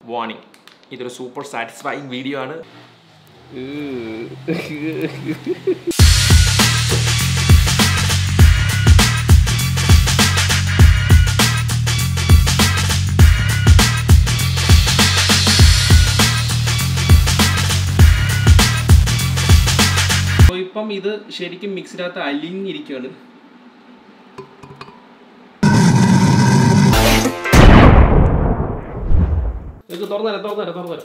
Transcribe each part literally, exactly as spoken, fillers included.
Warning. This is a super satisfying video. So, now this is mixed with the ഇത് തുറന്നേരെ തുറന്നേരെ തുറന്നേരെ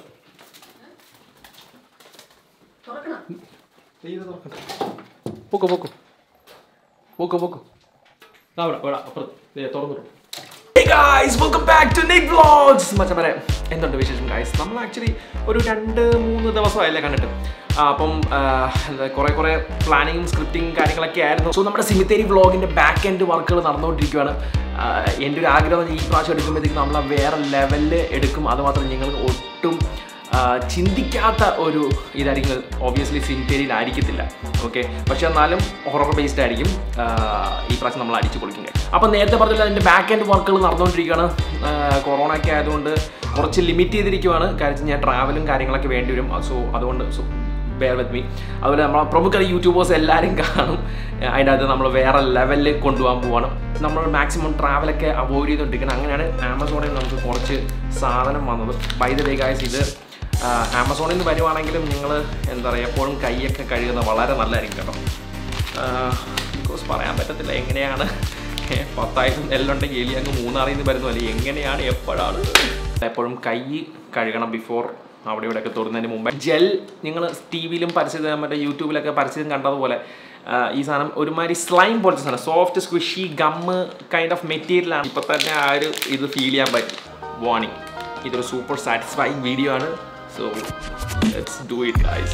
തുറക്കണം നീ ഇത് തുറക്കണ്ട പോക്കോ പോക്കോ പോക്കോ പോക്കോ അവിടെ അവിടെ അപ്പുറത്ത് ദേ തുറന്നിട്ടു. Hey guys, welcome back to Nick Vlogs. മച്ചന്മാരെ എന്തുണ്ട് വിശേഷം ഗൈസ്? നമ്മൾ ആക്ച്വലി ഒരു രണ്ട് മൂന്ന് ദിവസമായില്ലേ കണ്ടിട്ട്. അപ്പം കുറേ കുറേ പ്ലാനിങ്ങും സ്ക്രിപ്റ്റിംഗ് കാര്യങ്ങളൊക്കെ ആയിരുന്നു. സോ നമ്മുടെ സിമിത്തേരി വ്ളോഗിൻ്റെ ബാക്ക് എൻഡ് വർക്കുകൾ നടന്നുകൊണ്ടിരിക്കുകയാണ്. എൻ്റെ ഒരു ആഗ്രഹം ഈ പ്രാവശ്യം എടുക്കുമ്പോഴത്തേക്ക് നമ്മൾ വേറെ ലെവലിൽ എടുക്കും. അതുമാത്രം നിങ്ങൾ ഒട്ടും ചിന്തിക്കാത്ത ഒരു ഇതായിരിക്കും. ഓബ്വിയസ്ലി സിമിത്തേരിയിലായിരിക്കത്തില്ല, ഓക്കെ, പക്ഷെ എന്നാലും ഹൊറർ ബേസ്ഡ് ആയിരിക്കും. ഈ പ്രാവശ്യം നമ്മൾ അടിച്ചു പൊളിക്കും. അപ്പം നേരത്തെ പറഞ്ഞില്ല അതിൻ്റെ ബാക്ക് എൻഡ് വർക്കുകൾ നടന്നുകൊണ്ടിരിക്കുകയാണ്. കൊറോണ ഒക്കെ ആയതുകൊണ്ട് കുറച്ച് ലിമിറ്റ് ചെയ്തിരിക്കുകയാണ്. കാര്യം ഞാൻ ട്രാവലും കാര്യങ്ങളൊക്കെ വേണ്ടി വരും. സോ അതുകൊണ്ട് സോ ബെയർ വിത്ത് മീ. അതുപോലെ നമ്മളെ പ്രമുഖ യൂട്യൂബേഴ്സ് എല്ലാവരും കാണും. അതിൻ്റെ അകത്ത് നമ്മൾ വേറെ ലെവലിൽ കൊണ്ടുപോകാൻ പോവാണ്. നമ്മൾ മാക്സിമം ട്രാവലൊക്കെ അവോയ്ഡ് ചെയ്തുകൊണ്ടിരിക്കണം. അങ്ങനെയാണ് ആമസോണിൽ നമുക്ക് കുറച്ച് സാധനം വന്നത്. ബൈ ദ വേ ഗൈസ്, ഇത് ആമസോണിൽ നിന്ന് വരുവാണെങ്കിലും നിങ്ങൾ എന്താ പറയുക എപ്പോഴും കൈയൊക്കെ കഴുകുന്നത് വളരെ നല്ലതായിരിക്കും കേട്ടോ. ബിക്കോസ് പറയാൻ പറ്റത്തില്ല എങ്ങനെയാണ് പത്തായിരം എല്ലുണ്ടെങ്കിൽ എലി അങ്ങ് മൂന്നാറിൽ നിന്ന് വരുന്നു അല്ലെങ്കിൽ എങ്ങനെയാണ് എപ്പോഴാണ്. എപ്പോഴും കൈ കഴുകണം ബിഫോർ അവിടെ ഇവിടെയൊക്കെ തൊടുന്നതിന് മുമ്പ്. ജെൽ നിങ്ങൾ ടി വിയിലും പരസ്യം മറ്റേ യൂട്യൂബിലൊക്കെ പരസ്യം കണ്ടതുപോലെ ഈ സാധനം ഒരുമാതിരി സ്ലൈം പോലത്തെ സാധനം, soft squishy gum kind of മെറ്റീരിയലാണ്. ഇപ്പം തന്നെ ആ ഒരു ഇത് ഫീൽ ചെയ്യാൻ പറ്റും. വാർണിംഗ്, ഇതൊരു സൂപ്പർ സാറ്റിസ്ഫൈങ് വീഡിയോ ആണ്. So let's do it guys.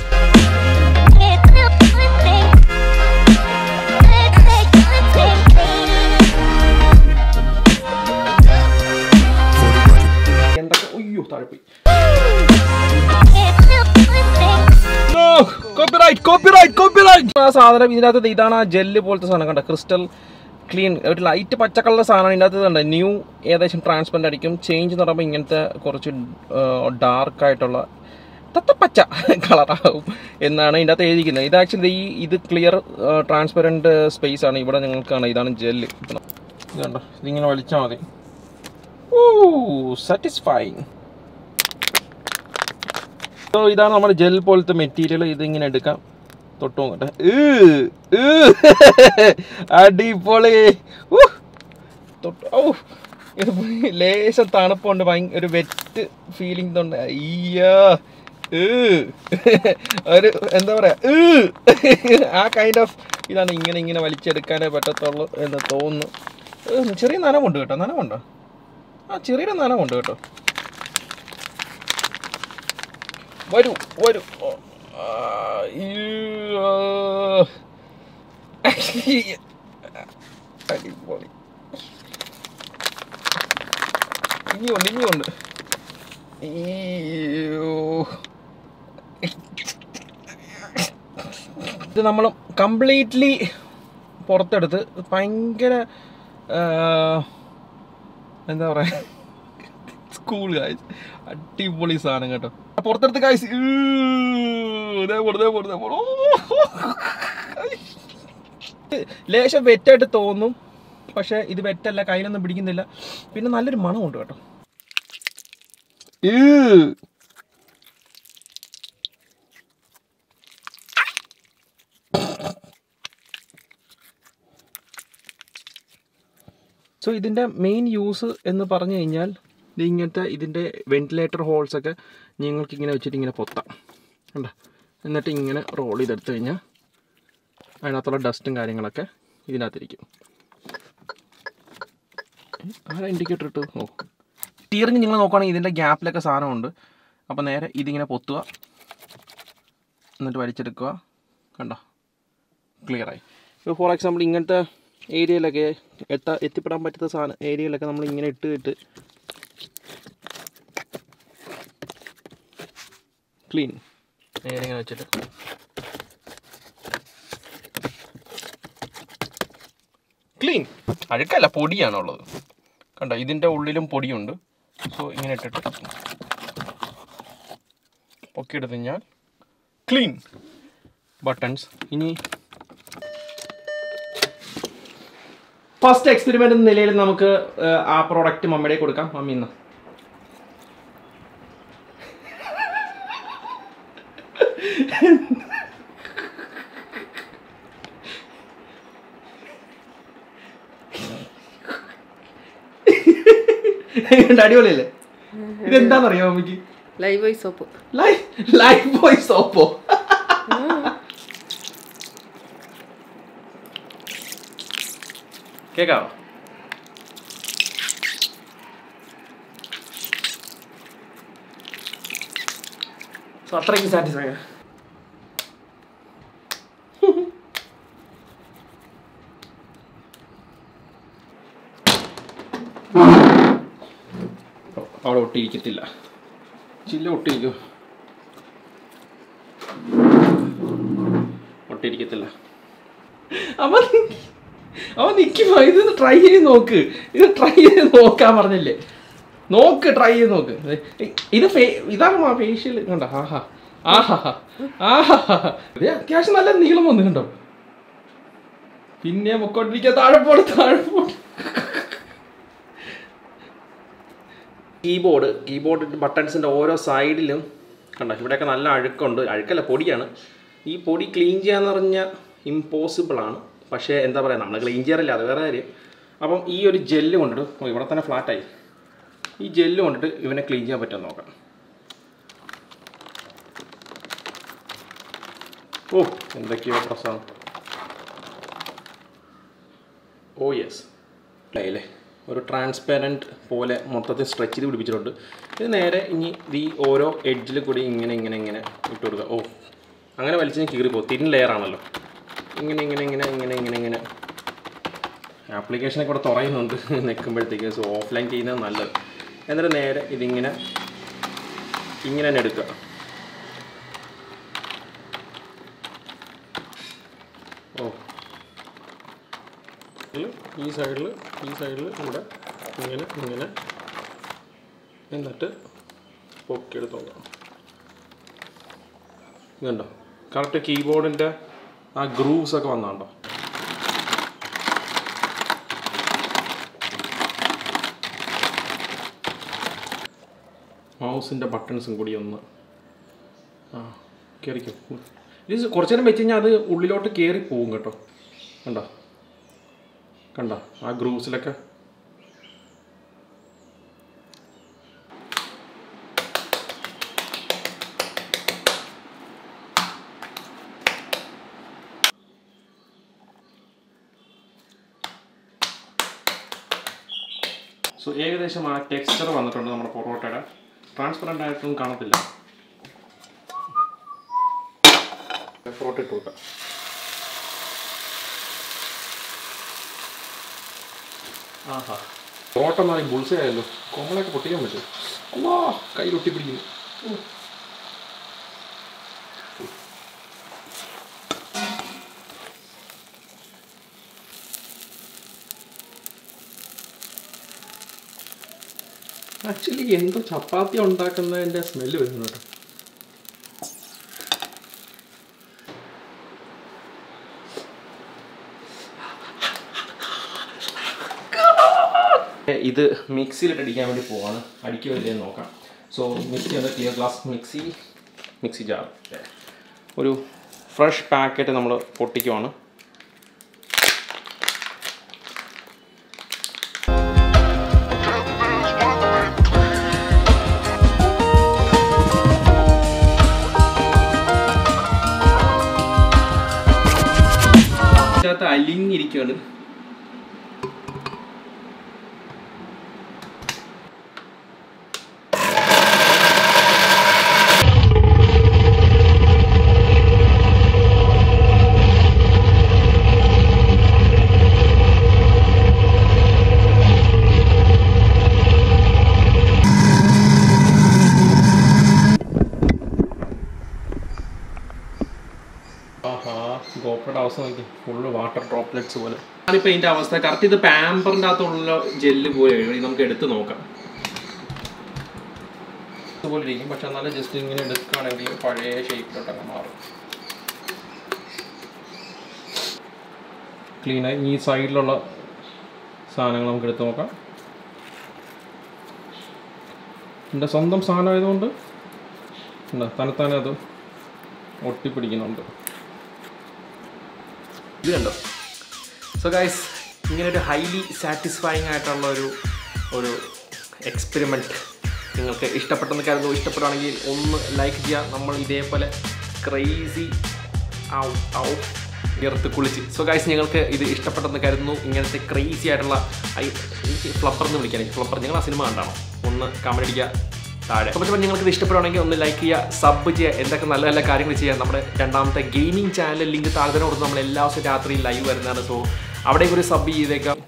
എന്തൊക്കെ അയ്യോ താഴെ പോയി. ആ സാധനം ഇതിനകത്ത് ഇതാണ് ആ ജെല്ല് പോലത്തെ സാധനം കണ്ട, ക്രിസ്റ്റൽ ക്ലീൻ ഒരു ലൈറ്റ് പച്ച കളർ സാധനം ഇതിനകത്ത് കണ്ട. ന്യൂ ഏകദേശം ട്രാൻസ്പെറൻ്റ് ആയിരിക്കും. ചേഞ്ച് എന്ന് പറയുമ്പോൾ ഇങ്ങനത്തെ കുറച്ച് ഡാർക്കായിട്ടുള്ള തത്തപ്പച്ച കളറാവും എന്നാണ് ഇതിൻ്റെ അകത്ത് എഴുതിയിരിക്കുന്നത്. ഇത് ആക്ച്വലി ഈ ഇത് ക്ലിയർ ട്രാൻസ്പെറൻറ്റ് സ്പേസ് ആണ്. ഇവിടെ നിങ്ങൾക്കാണ് ഇതാണ് ജെല്ല്. ഇതുണ്ടോ, ഇതിങ്ങനെ വലിച്ചാൽ മതി. ഓ സാറ്റിസ്ഫൈങ്. സോ ഇതാണ് നമ്മുടെ ജെൽ പോലത്തെ മെറ്റീരിയൽ. ഇതിങ്ങനെ എടുക്കാം, തൊട്ട് നോക്കട്ടെ. അടിപൊളി. തൊട്ട് ഓ ഇത് ലേശം തണുപ്പുണ്ട്, ഭയങ്കര ഒരു വെറ്റ് ഫീലിംഗ് ഉണ്ട്. അയ്യോ ഒരു എന്താ പറയാ ആ കൈൻഡ് ഓഫ് ഇതാണ്. ഇങ്ങനെ ഇങ്ങനെ വലിച്ചെടുക്കാനേ പറ്റത്തുള്ളൂ എന്ന് തോന്നുന്നു. ചെറിയ നനവുണ്ട് കേട്ടോ. നനവുണ്ടോ? ആ ചെറിയൊരു നനവുണ്ട് കേട്ടോ. വരൂ വരൂ. അടിപൊളി. ഇനിയുണ്ട് ഇനിയുണ്ട്. ഇത് നമ്മൾ കംപ്ലീറ്റ്ലി പുറത്തെടുത്ത് ഭയങ്കര എന്താ പറയുക സ്കൂൾ ഗായ്സ്, അടിപൊളി സാധനം കേട്ടോ. പുറത്തെടുത്ത് ഗായ്സ് ലേശം വെറ്റായിട്ട് തോന്നും, പക്ഷെ ഇത് വെറ്റല്ല, കയ്യിലൊന്നും പിടിക്കുന്നില്ല. പിന്നെ നല്ലൊരു മണമുണ്ട് കേട്ടോ. സോ ഇതിൻ്റെ മെയിൻ യൂസ് എന്ന് പറഞ്ഞു കഴിഞ്ഞാൽ ഇങ്ങനത്തെ ഇതിൻ്റെ വെന്റിലേറ്റർ ഹോൾസൊക്കെ നിങ്ങൾക്ക് ഇങ്ങനെ വെച്ചിട്ട് ഇങ്ങനെ പൊത്താം കണ്ടോ. എന്നിട്ട് ഇങ്ങനെ റോൾ ചെയ്തെടുത്ത് കഴിഞ്ഞാൽ അതിനകത്തുള്ള ഡസ്റ്റും കാര്യങ്ങളൊക്കെ ഇതിനകത്തിരിക്കും. ആരാ ഇൻഡിക്കേറ്റർ ഇട്ട്? ഓ സ്റ്റിയറിങ് നിങ്ങൾ നോക്കുകയാണെങ്കിൽ ഇതിൻ്റെ ഗ്യാപ്പിലൊക്കെ സാധനമുണ്ട്. അപ്പോൾ നേരെ ഇതിങ്ങനെ പൊത്തുക, എന്നിട്ട് വലിച്ചെടുക്കുക. കണ്ടോ, ക്ലിയറായി. ഇപ്പോൾ ഫോർ എക്സാമ്പിൾ ഇങ്ങനത്തെ ഏരിയയിലൊക്കെ എത്താ എത്തിപ്പെടാൻ പറ്റുന്ന സാധനം ഏരിയയിലൊക്കെ നമ്മൾ ഇങ്ങനെ ഇട്ട് ഇട്ട് ക്ലീൻ നേരെ ഇങ്ങനെ വെച്ചിട്ട് ക്ലീൻ. അഴുക്കല്ല, പൊടിയാണുള്ളത് കണ്ടോ. ഇതിൻ്റെ ഉള്ളിലും പൊടിയുണ്ട്. സോ ഇങ്ങനെ ഇട്ടിട്ട് പൊക്കി എടുത്തു കഴിഞ്ഞാൽ ക്ലീൻ ബട്ടൺസ്. ഇനി ഫസ്റ്റ് എക്സ്പെരിമെന്റ് എന്ന നിലയിൽ നമുക്ക് ആ പ്രോഡക്റ്റ് മമ്മിയുടെ കൊടുക്കാം. മമ്മി ഇന്ന് അടിപൊളിയല്ലേ? ഇതെന്താണെന്നറിയോ മമ്മിക്ക്? Lifebuoy soap. Lifebuoy സോപ്പോ? കേക്കാവോ? അത്രയ്ക്ക് സാറ്റിസ്ഫൈ. അവിടെ ഒട്ടിയിരിക്കത്തില്ല. ചില്ല ഒട്ടിയിരിക്കും. ഒട്ടിയിരിക്കത്തില്ല. അവൻ അവൻ നിൽക്കുമ്പോ ഇതൊന്ന് ട്രൈ ചെയ്ത് നോക്ക്. ഇത് ട്രൈ ചെയ്ത് നോക്കാൻ പറഞ്ഞില്ലേ? നോക്ക്, ട്രൈ ചെയ്ത് നോക്ക്. ഇത് ഇതാണ് ഫേഷ്യൽ കണ്ടോ? ആഹാ ആഹാ ആഹാ അത്യാവശ്യം നല്ല നീളം വന്നു കണ്ടോ? പിന്നെ പൊക്കോട്ടിരിക്കുക. താഴെ പോട് താഴെ പോട്. കീബോർഡ് കീബോർഡ് ബട്ടൺസിൻ്റെ ഓരോ സൈഡിലും കണ്ടോ? ഇവിടെയൊക്കെ നല്ല അഴുക്കുണ്ട്. അഴുക്കല്ല, പൊടിയാണ്. ഈ പൊടി ക്ലീൻ ചെയ്യാന്ന് പറഞ്ഞാൽ ഇമ്പോസിബിളാണ്. പക്ഷേ എന്താ പറയുക, നമ്മൾ ക്ലീൻ ചെയ്യാറില്ല, അത് വേറെ കാര്യം. അപ്പം ഈ ഒരു ജെല്ല് കൊണ്ടിട്ട്, ഇവിടെ തന്നെ ഫ്ലാറ്റായി, ഈ ജെല്ല് കൊണ്ടിട്ട് ഇവനെ ക്ലീൻ ചെയ്യാൻ പറ്റുമെന്ന് നോക്കാം. ഓ എന്തൊക്കെയോ പ്രശ്നം. ഓ യെസ്, അല്ലേ ഒരു ട്രാൻസ്പെറൻറ്റ് പോലെ മൊത്തത്തിൽ സ്ട്രെച്ച് ചെയ്ത് പിടിപ്പിച്ചിട്ടുണ്ട്. ഇത് നേരെ ഇനി ഈ ഓരോ എഡ്ജിൽ കൂടി ഇങ്ങനെ ഇങ്ങനെ ഇങ്ങനെ ഇട്ട് കൊടുക്കുക. ഓ അങ്ങനെ വലിച്ചു കീറിപ്പോകും. തിൻ ലെയർ ആണല്ലോ. ഇങ്ങനെ ഇങ്ങനെ ഇങ്ങനെ ഇങ്ങനെ ഇങ്ങനെ ഇങ്ങനെ ആപ്ലിക്കേഷനൊക്കെ ഇവിടെ തുറയുന്നുണ്ട് നിൽക്കുമ്പോഴത്തേക്ക്. സോ ഓഫ്ലൈൻ ചെയ്യുന്നത് നല്ലത്. എന്നിട്ട് നേരെ ഇതിങ്ങനെ ഇങ്ങനെ തന്നെ എടുക്കുക. ഓ ഈ സൈഡിൽ ഈ സൈഡിൽ ഇവിടെ ഇങ്ങനെ ഇങ്ങനെ എന്നിട്ട് പൊക്കിയെടുത്ത് നോക്കാം. ഇതുണ്ടോ? കറക്റ്റ് കീബോർഡിൻ്റെ ആ ഗ്രൂവ്സ് ഒക്കെ വന്നാണ്ടോ? മൗസിൻ്റെ ബട്ടൺസും കൂടി ഒന്ന് ആ കയറിക്കും. ഇത് കുറച്ച് നേരം വെച്ച് കഴിഞ്ഞാൽ അത് ഉള്ളിലോട്ട് കയറി പോവും കേട്ടോ. കണ്ടോ കണ്ടോ ആ ഗ്രൂവ്സിലൊക്കെ? സോ ഏകദേശം ആ ടെക്സ്ചർ വന്നിട്ടുണ്ട് നമ്മുടെ പൊറോട്ടയുടെ. ട്രാൻസ്പെറൻ്റ് ആയിട്ടൊന്നും കാണത്തില്ല. പൊറോട്ട ഇട്ട് കൊടുക്കാം. ആഹാ പൊറോട്ട മാറി ബുൾസയായല്ലോ. കോമളൊക്കെ പൊട്ടിക്കാൻ പറ്റും. അല്ലാ കയ്യിൽ ഒട്ടിപ്പിടിക്കുന്നു. ആക്ച്വലി എന്തോ ചപ്പാത്തി ഉണ്ടാക്കുന്നതിൻ്റെ സ്മെല്ല് വരുന്നു കേട്ടോ. ഇത് മിക്സിയിലിട്ട് അടിക്കാൻ വേണ്ടി പോവാണ്. അടിക്കുമല്ലേ നോക്കാം. സോ മിക്സി ഉണ്ട്, clear glass mixie mixie jar. ഒരു ഫ്രഷ് പാക്കറ്റ് നമ്മൾ പൊട്ടിക്കുവാണ്. അലിഞ്ഞിരിക്കുകയാണ്. ഗോപ്രോയുടെ അവസ്ഥ നോക്കി, ഫുള്ള് വാട്ടർ ഡ്രോപ്ലെറ്റ്സ് പോലെ. ഞാനിപ്പോൾ ഇതിൻ്റെ അവസ്ഥ കറക്റ്റ് ഇത് പാമ്പറിൻ്റെ അകത്തുള്ള ജെല്ല് പോലെ നമുക്ക് എടുത്ത് നോക്കാം. പ്ലാസ്റ്റിക് പോലെ ഇരിക്കും, പക്ഷെ എന്നാലും ജസ്റ്റ് ഇങ്ങനെ എടുക്കുകയാണെങ്കിൽ പഴയ ഷേപ്പിലോട്ടൊക്കെ മാറും. ക്ലീനായി. ഈ സൈഡിലുള്ള സാധനങ്ങൾ നമുക്ക് എടുത്ത് നോക്കാം. എൻ്റെ സ്വന്തം സാധനമായതുകൊണ്ട് എന്താ തന്നെത്താനെ അത് ഒട്ടിപ്പിടിക്കുന്നുണ്ട്. ഇത് കണ്ടോ? സോ ഗൈസ്, ഇങ്ങനെ ഒരു ഹൈലി സാറ്റിസ്ഫൈങ് ആയിട്ടുള്ള ഒരു ഒരു എക്സ്പെരിമെൻറ്റ് നിങ്ങൾക്ക് ഇഷ്ടപ്പെട്ടെന്ന് കരുതുന്നു. ഇഷ്ടപ്പെടുകയാണെങ്കിൽ ഒന്ന് ലൈക്ക് ചെയ്യുക. നമ്മൾ ഇതേപോലെ ക്രേസി ഔ ഔ ഇറത്ത് കുളിച്ച്. സോ ഗൈസ്, നിങ്ങൾക്ക് ഇത് ഇഷ്ടപ്പെട്ടെന്ന് കരുതുന്നു. ഇങ്ങനത്തെ ക്രേസി ആയിട്ടുള്ള എനിക്ക് ഫ്ലപ്പർ എന്ന് വിളിക്കാൻ ഫ്ലപ്പർ നിങ്ങൾ ആ സിനിമ കണ്ടാണോ? ഒന്ന് കമൻറ്റ് അടിക്കുക താഴെ. അപ്പോൾ നിങ്ങൾക്ക് ഇത് ഇഷ്ടപ്പെടുകയാണെങ്കിൽ ഒന്ന് ലൈക്ക് ചെയ്യുക, സബ് ചെയ്യുക, എന്തൊക്കെ നല്ല നല്ല കാര്യങ്ങൾ ചെയ്യുക. നമ്മുടെ രണ്ടാമത്തെ ഗെയിമിംഗ് ചാനൽ ലിങ്ക് താഴെ കൊടുത്ത് നമ്മൾ എല്ലാ ദിവസവും രാത്രി ലൈവ് വരുന്നതാണ്. സോ അവിടേക്ക് ഒരു സബ് ചെയ്തേക്കാം.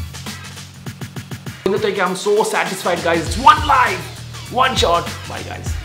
I'm so satisfied, guys. It's one live, one shot. Bye, guys.